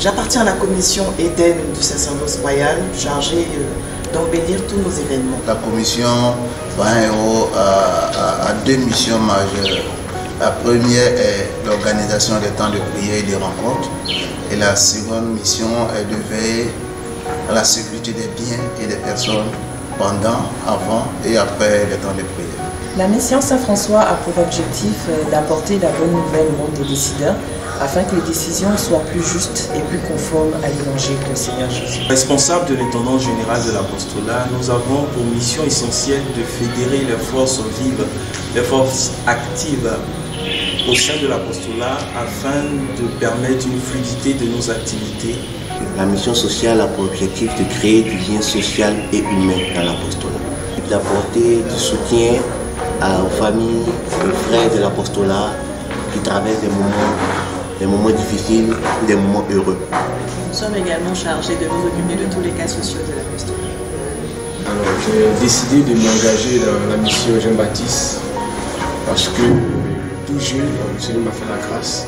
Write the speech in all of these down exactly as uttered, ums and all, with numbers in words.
J'appartiens à la commission Éden du sacerdoce royal, chargée d'embellir tous nos événements. La commission Vahéo a, a, a deux missions majeures. La première est l'organisation des temps de prière et de rencontres. Et la seconde mission est de veiller à la sécurité des biens et des personnes pendant, avant et après les temps de prière. La mission Saint-François a pour objectif d'apporter la bonne nouvelle au monde des décideurs afin que les décisions soient plus justes et plus conformes à l'évangile du Seigneur Jésus. Responsable de l'intendance générale de l'apostolat, nous avons pour mission essentielle de fédérer les forces vives, les forces actives au sein de l'apostolat afin de permettre une fluidité de nos activités. La mission sociale a pour objectif de créer du lien social et humain dans l'apostolat, d'apporter du soutien aux familles, aux frères de l'apostolat qui traversent des moments, des moments difficiles ou des moments heureux. Nous sommes également chargés de nous occuper de tous les cas sociaux de l'apostolat. Alors j'ai décidé de m'engager dans la mission Jean-Baptiste parce que tout jeune, le Seigneur m'a fait la grâce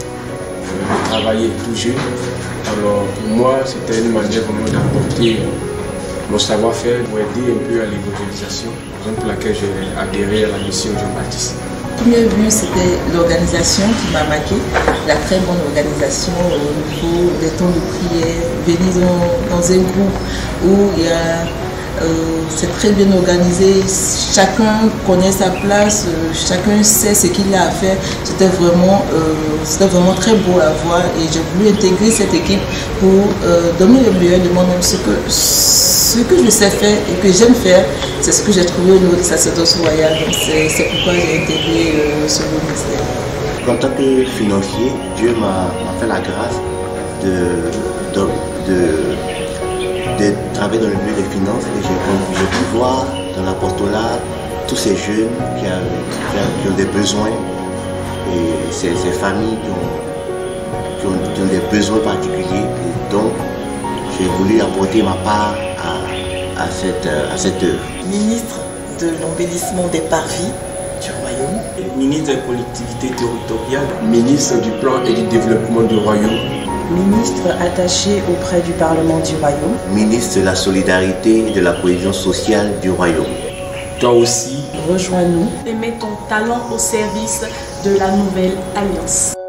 de travailler tout jeune. Alors pour moi, c'était une manière vraiment d'apporter mon savoir-faire pour aider un peu à l'évangélisation, raison pour laquelle j'ai adhéré à la mission Jean-Baptiste. Premier but, c'était l'organisation qui m'a marqué, la très bonne organisation au niveau des temps de prière, venir dans, dans un groupe où il y a Euh, c'est très bien organisé, chacun connaît sa place, euh, chacun sait ce qu'il a à faire. C'était vraiment, euh, c'était vraiment très beau à voir et j'ai voulu intégrer cette équipe pour euh, donner le meilleur de moi-même. Ce que, ce que je sais faire et que j'aime faire, c'est ce que j'ai trouvé au niveau du sacerdoce royal. C'est pourquoi j'ai intégré euh, ce ministère. En tant que financier, Dieu m'a fait la grâce de, de, de de travailler dans le milieu des finances et j'ai pu voir dans l'apostolat tous ces jeunes qui, a, qui, a, qui ont des besoins et ces, ces familles qui ont, qui, ont, qui ont des besoins particuliers et donc j'ai voulu apporter ma part à, à, cette, à cette œuvre. Ministre de l'embellissement des parvis du royaume. Ministre des collectivités territoriales. Ministre du plan et du développement du royaume. Ministre attaché auprès du Parlement du Royaume. Ministre de la solidarité et de la cohésion sociale du Royaume. Toi aussi, rejoins-nous et mets ton talent au service de la nouvelle alliance.